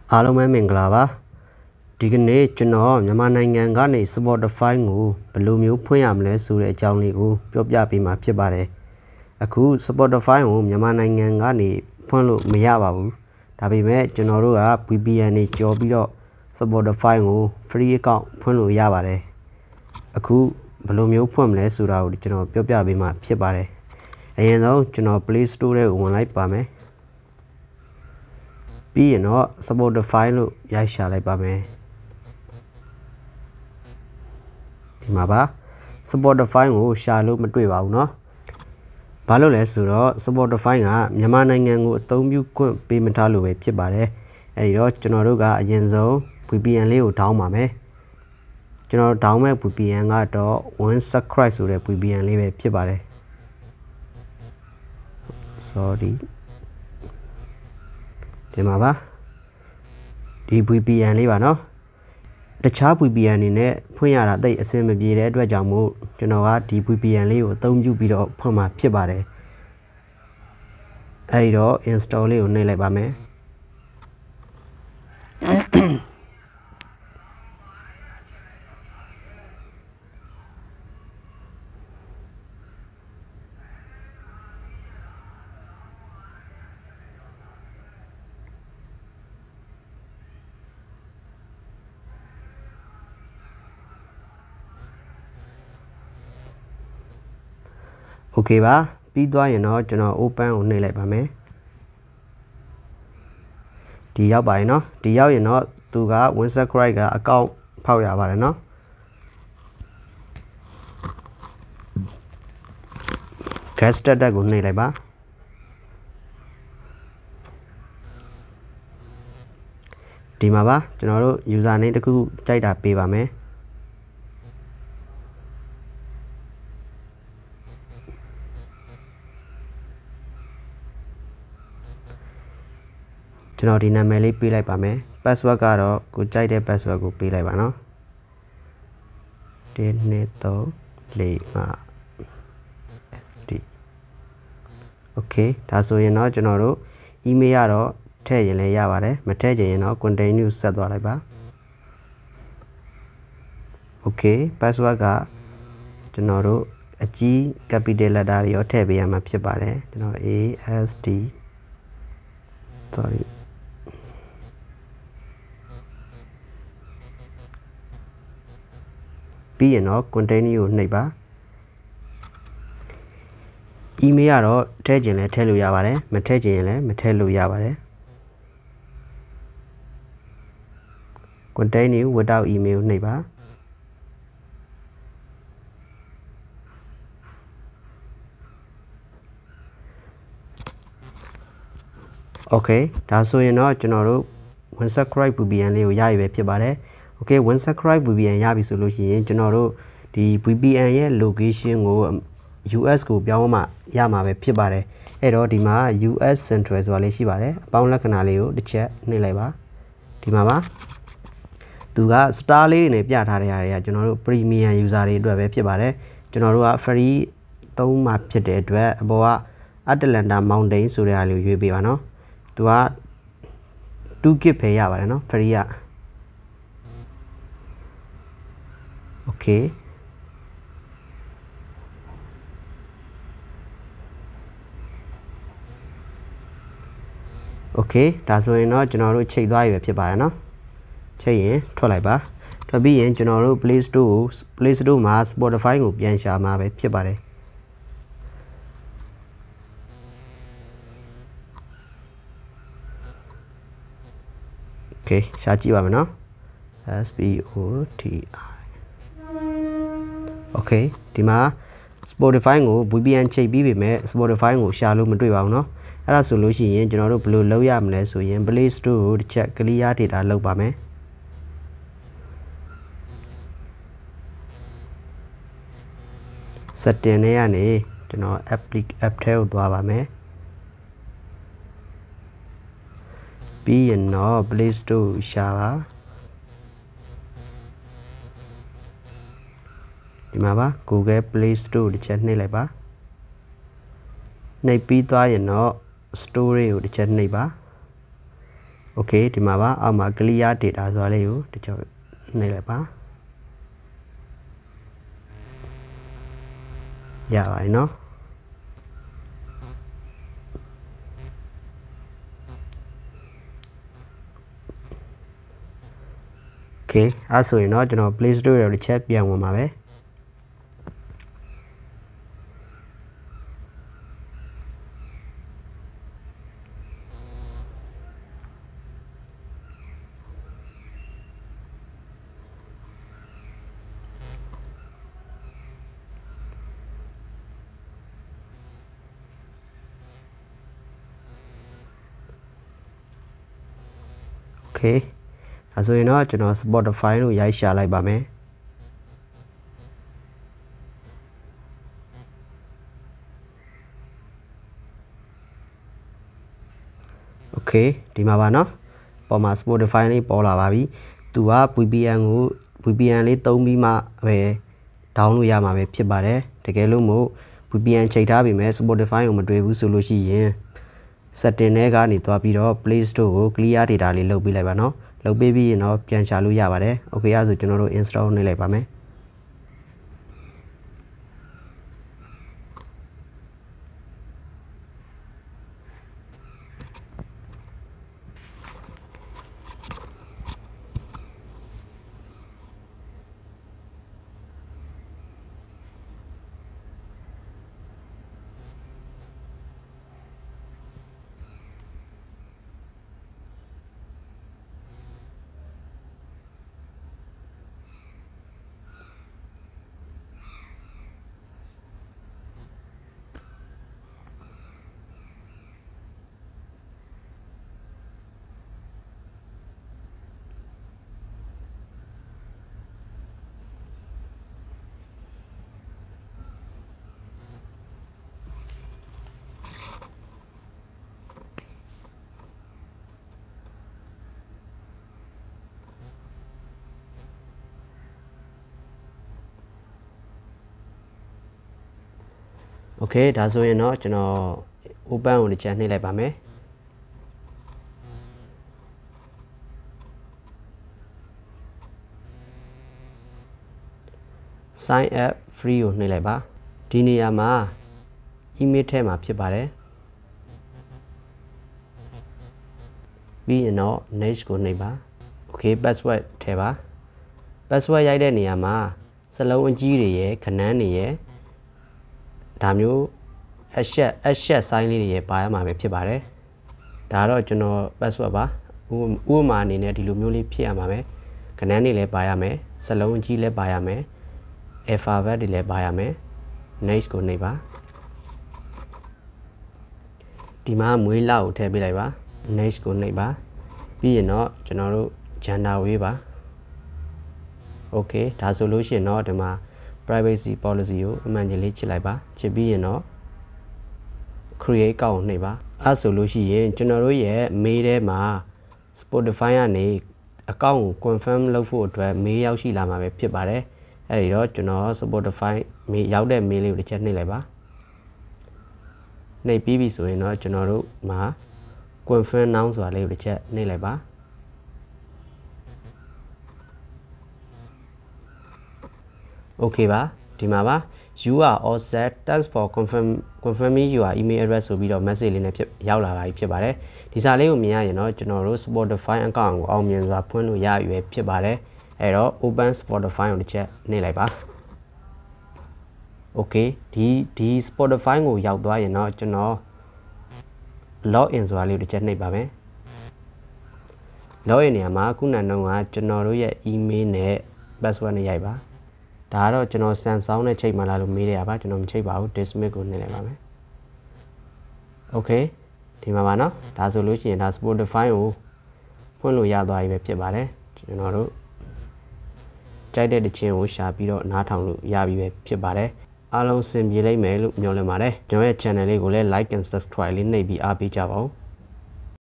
အားလုံးပဲမင်္ဂလာပါဒီကနေ့ကျွန်တော်မြန်မာနိုင်ငံကနေ Spotify ကိုဘယ်လိုမျိုးဖွင့်ရမလဲဆိုတဲ့အကြောင်းလေးကိုပြောပြပေးမှာဖြစ်ပါတယ်အခု Spotify ကိုမြန်မာနိုင်ငံကနေဖွင့်လို့မရပါဘူးဒါပေမဲ့ကျွန်တော်တို့က VPN နဲ့ကြော်ပြီးတော့ Spotify ကို free account ဖွင့်လို့ရပါတယ်အခုဘယ်လိုမျိုးဖွင့်မလဲဆိုတာကိုကျွန်တော်ပြောပြပေးမှာဖြစ်ပါတယ်အရင်ဆုံးကျွန်တော် Play Store ထဲကိုဝင်လိုက်ပါမယ်ပြီးရင်တော့ Spotify လို့ရိုက်ရှာလိုက်ပါမယ်ဒီမှာပါ Spotify ကိုရှာလို့မတွေ့ပါဘူးเนาะဘာလို့လဲဆိုတော့ Spotify ကမြန်မာနိုင်ငံကိုအသုံးပြုခွင့်ပေးမထားလို့ပဲဖြစ်ပါတယ်အဲဒီတော့ကျွန်တော်တို့ကအရင်ဆုံး VPN လေးကိုဒေါင်းပါမယ်ကျွန်တော်ဒေါင်းမဲ့ VPN ကတော့ burmesefunny ဆိုတဲ့ VPN လေးပဲဖြစ်ပါတယ် sorryဒီမှာပါဒီ VPN လေးပါเนาะတခြား VPN တွေနဲ့ဖွင့်ရတာတိတ်အဆင်မပြေတဲ့အတွက်ကြောင့်မို့ကျွန်တော်ကဒီ VPN လေးကိုအသုံးပြုပြီးတော့ဖွင့်မှာဖြစ်ပါတယ်အဲဒီတော့ install လေးကိုနှိပ်လိုက်ပါမယ်โอเคပါပြီးသွားရင်တော့ကျွန်တော် open ကိုနှိပ်လိုက်ပါမယ်ဒီရောက်ပါရင်เนาะဒီရောက်ရင်တော့သူက burmesefunny ကအကောင့်ဖောက်ရပါတယ်เนาะget started ကိုနှိပ်လိုက်ပါဒီမှာပါကျွန်တော်တို့ user name တခုကြိုက်တာပေးပါမယ်ကျွန်တော်ဒီနာမည်လေးပေးလိုက်ပါမယ် password ကတော့ကိုကြိုက်တဲ့ password ကိုပေးလိုက်ပါเนาะ1 2 3 4 5 FD okay ဒါဆိုရင်တော့ကျွန်တော်တို့ email ရတော့ထည့်ရင်လည်းရပါတယ်မထည့်ချင်ရင်တော့ continue ဆက်သွားလိုက်ပါ okay password ကကျွန်တော်တို့အကြီး capital letter တွေရောထည့်ပေးရမှာဖြစ်ပါတယ်ကျွန်တော် ASD sorryပြီးရင်တော့ continue ကိုနှိပ်ပါ email ကတော့ထည့်ခြင်းလည်းထည့်လို့ရပါတယ်မထည့်ခြင်းလည်းမထည့်လို့ရပါတယ် continue without email နှိပ်ပါ okay ဒါဆိုရင်တော့ကျွန်တော်တို့ burmesefunny VPN လေးကိုရပြီပဲဖြစ်ပါတယ်okay burmesefunny VPN ရပြီဆိုလို့ရှိရင်ကျွန်တော်တို့ဒီ VPN ရဲ့ location ကို US ကိုပြောင်းမှရမှာပဲဖြစ်ပါတယ်အဲ့တော့ဒီမှာ US Central ဆိုတာလေးရှိပါတယ်အပေါင်းလက္ခဏာလေးကိုတစ်ချက်နှိပ်လိုက်ပါဒီမှာပါသူက star လေးတွေနဲ့ပြထားတဲ့နေရာတွေကကျွန်တော်တို့ premium user တွေအတွက်ပဲဖြစ်ပါတယ်ကျွန်တော်တို့က free သုံးမှာဖြစ်တဲ့အတွက်အပေါ်က Atlanta Mountain ဆိုတဲ့ဟာလေးကိုရွေးပေးပါနော်သူက 2 gig ပဲရပါတယ်နော် free ရ okay okay ဒါဆိုရင်တော့ကျွန်တော်တို့ချိန်သွားပြီပဲဖြစ်ပါတယ်เนาะချိန်ရင်ထွက်လိုက်ပါထွက်ပြီးရင်ကျွန်တော်တို့ Play Store မှာ Spotify ကိုပြန်ရှာမှာပဲဖြစ်ပါတယ်okay ရှာကြည့်ပါမယ်เนาะ SPOTI okay ဒီမှာ Spotify ကို VPN ချိန်ပြီးပြီမဲ့ Spotify ကိုရှာလို့မတွေ့ပါဘူးเนาะအဲ့ဒါဆိုလို့ရှိရင်ကျွန်တော်တို့ဘယ်လိုလုပ်ရမလဲဆိုရင် Play Store ကိုတစ်ချက် clear data လုပ်ပါမယ် setting ထဲကနေကျွန်တော် app ထဲကိုသွားပါမယ်ပြီးရင်တော့ Play Store ကိုရှာပါဒီမှာပါ Google Play Store တစ်ချက်နှိပ်လိုက်ပါနှိပ်ပြီးသွားရင်တော့ store ကိုတစ်ချက်နှိပ်ပါ Okay ဒီမှာပါအောက်မှာ clear data ဆိုတာလေးကိုတချို့နှိပ်လိုက်ပါရပါတယ်နော် Okay အဲ့ဆိုရင်တော့ကျွန်တော် Play Store ရဲ့ chat ပြန်ဝင်ပါပဲ Okay ဒါဆိုရင်တော့ကျွန်တော် Spotify လို့ရိုက်ရှာလိုက်ပါမယ် Okay ဒီမှာပါနော်ပေါ်မှာ Spotify လေးပေါ်လာပါပြီသူက VPN လေးသုံးပြီးမှပဲ download ရမှာပဲဖြစ်ပါတယ်တကယ်လို့မို့ VPN ချိန်ထားပြီမဲ့ Spotify ကိုမတွေ့ဘူးဆိုလို့ရှိရင် setting ထဲကနေသွားပြီးတော့ Play Store ကို clear data လေးလုပ်ပေးလိုက်ပါနော်လုပ်ပေးပြီးရင်တော့ပြန်ရှာလို့ရပါတယ် Okay အဲ့ဆိုကျွန်တော်တို့ install နှိပ်လိုက်ပါမယ် Okay ဒါဆိုရင်တော့ကျွန်တော် open ကိုတစ်ချက်နှိပ်လိုက်ပါမယ် sign up free ကိုနှိပ်လိုက်ပါဒီနေရာမှာ email ထဲမှာဖြစ်ပါတယ်ပြီးရင်တော့ next ကိုနှိပ်ပါ Okay password ထည့်ပါ password ရိုက်တဲ့နေရာမှာစလုံးအကြီးတွေရယ်ခဏန်းတွေရယ်ဒါမျိုးအရှက် sign လေးတွေရပါရမှာပဲဖြစ်ပါတယ်ဒါတော့ကျွန်တော် password ပါဥပမာအနေနဲ့ဒီလိုမျိုးလေးဖြစ်ရမှာပဲခဏန်းတွေလည်းပါရမယ်စလုံးအကြီးလည်းပါရမယ် alphabet တွေလည်းပါရမယ် next ကိုနှိပ်ပါဒီမှာမွေးလောက်ကိုထည့်ပေးလိုက်ပါ next ကိုနှိပ်ပါပြီးရင်တော့ကျွန်တော်တို့ gender ဝေးပါ Okay ဒါဆိုလို့ရှိရင်တော့ဒီမှာ privacy policy ကိုအမှန်ကြီးလေးချစ်လိုက်ပါချစ်ပြီးရင်တော့ create ကောက်ကိုနှိပ်ပါအဲ့ဆိုလို့ရှိရင်ကျွန်တော်တို့ရဲ့ mail ထဲမှာ Spotify ကနေ account ကို confirm လုပ်ဖို့အတွက် mail ရောက်ရှိလာမှာပဲဖြစ်ပါတယ်အဲ့ဒီတော့ကျွန်တော် Spotify mail ရောက်တဲ့ mail လေးကိုတစ်ချက်နှိပ်လိုက်ပါနှိပ်ပြီးပြီဆိုရင်တော့ကျွန်တော်တို့မှာ confirm now ဆိုတာလေးကိုတစ်ချက်နှိပ်လိုက်ပါOkay ပါဒီမှာပါ you are all set thanks for confirming your email address ဆိုပြီးတော့ message လေးနဲ့ရောက်လာတာဖြစ်ပါတယ်ဒီစာလေးကိုမြင်ရရင်တော့ကျွန်တော်တို့ Spotify account ကိုအောင်မြင်စွာဖွင့်လို့ရပြီပဲဖြစ်ပါတယ်အဲ့တော့ open Spotify ကိုတစ်ချက်နှိပ်လိုက်ပါ Okay ဒီ Spotify ကိုရောက်သွားရင်တော့ကျွန်တော် log in ဆိုတာလေးကိုတစ်ချက်နှိပ်ပါမယ် log in နေရာမှာခုနကတော့ကျွန်တော်တို့ရဲ့ email နဲ့ password နဲ့ရိုက်ပါဒါကတော့ကျွန်တော် Samsung နဲ့ချိန်မှလာလို့မေးရပါကျွန်တော်မချိန်ပါဘူး dismiss ကိုနှိပ်လိုက်ပါမယ် Okay ဒီမှာပါနော်ဒါဆိုလို့ရှိရင်ဒါ Spotify ကိုဖွင့်လို့ရသွားပြီပဲဖြစ်ပါတယ်ကျွန်တော်တို့ကြိုက်တဲ့တခြင်းကိုရှာပြီးတော့နားထောင်လို့ရပြီပဲဖြစ်ပါတယ်အားလုံးစင်ပြေလိမ့်မယ်လို့မျှော်လင့်ပါတယ်ကျွန်တော်ရဲ့ channel လေးကိုလည်း like and subscribe လေးနှိပ်ပြီးအားပေးကြပါဦး